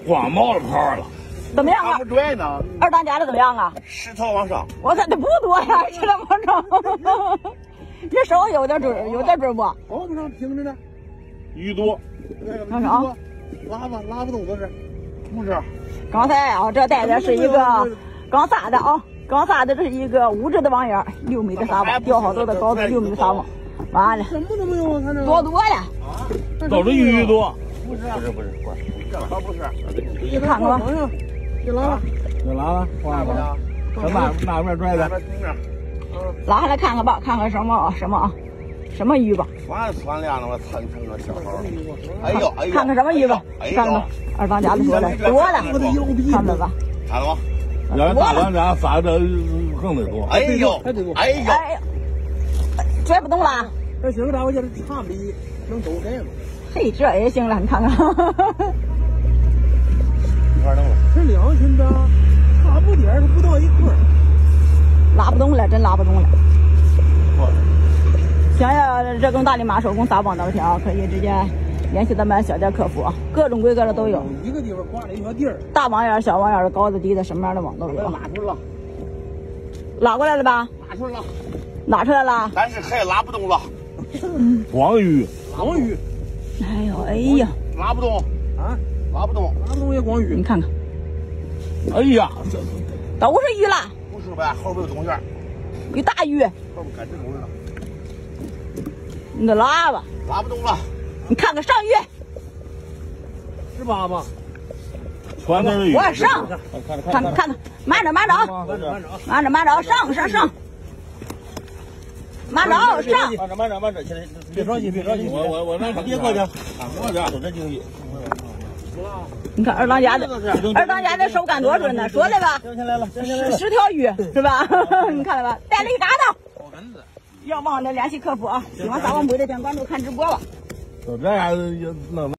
光冒了泡了。 怎么样啊？ 不拽呢。 二当家的怎么样啊 10条往上。 我看这不多呀，10条往上。你手有点准，有点准不？ 往不上平着呢。鱼多。 看看啊， 拉不动都是。不是。 刚才啊，这带的是一个刚撒的啊，刚撒的这是一个5只的网眼，6米的撒网，钓好多的高子6米的撒网，完了。 什么都没有，看这多呀！ 都是鱼多。 不是，这可不是。 你看看吧。 别拉了， 别拉了，挂吧。从哪边拽的？ 拉下来看看吧，看看什么鱼吧。 船亮了，我蹭个小猴。哎呦， 看看什么鱼吧，看看吧。二当家的说的多了，看着吧。 看了吗？ 要大当家撒的更得多。 哎呦， 拽不动了。 这行了，我觉得差不离能走开了。 嘿，这也行了，你看看。 一块弄了。这2群的，差不点儿，不到一块儿。 拉不动了，真拉不动了。想要这更大的马手工撒网的条，可以直接联系咱们小店客服啊，各种规格的都有。 一个地方挂了一小地儿， 大网眼、小网眼的、高的、低的，什么样的网都有。 拉出来了， 拉过来了吧？ 拉出来了， 拉出来了。 但是还拉不动了。 黄鱼。 哎呀， 拉不动啊，拉不动也光鱼。 你看看， 哎呀，这都是鱼了。 不是呗，后边有东西。 有大鱼。 后边赶这东西了。 你得拉吧。 拉不动了。 你看看上鱼。 18吗？ 全都是鱼。 我上。看，慢着啊，慢着，上。慢着，上。 现在别着急， 我让他别过去， 我家都这经济。 你看二当家的手感多准呢，说的吧，10条鱼是吧？你看了吧，带了一嘎子。要忘了联系客服啊，喜欢撒网捕的请关注看直播吧。 都这样也弄。